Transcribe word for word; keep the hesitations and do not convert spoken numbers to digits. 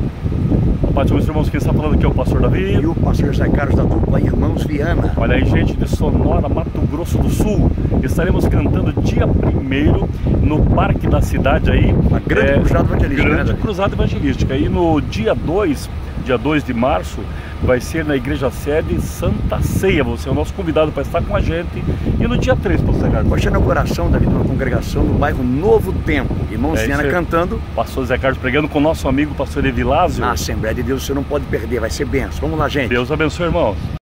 Paz, meus irmãos, quem está falando aqui é o pastor Davi. E o pastor Zé Carlos da dupla Irmãos Viana. Olha aí, gente de Sonora, Mato Grosso do Sul. Estaremos cantando dia primeiro no parque da cidade aí. Uma grande é, cruzada evangelística. Grande né? cruzada evangelística. E no dia dois, dia dois de março, vai ser na igreja sede Santa Ceia. Você é o nosso convidado para estar com a gente. E no dia três, pastor Carlos. Hoje é a inauguração, Davi, de uma congregação no bairro Novo Tempo. Irmãos É Viana isso aí. cantando. Pastor Zé Carlos pregando com o nosso amigo pastor Evilásio. Na Assembleia de Deus você não pode perder, vai ser benção. Vamos lá, gente. Deus abençoe, irmãos.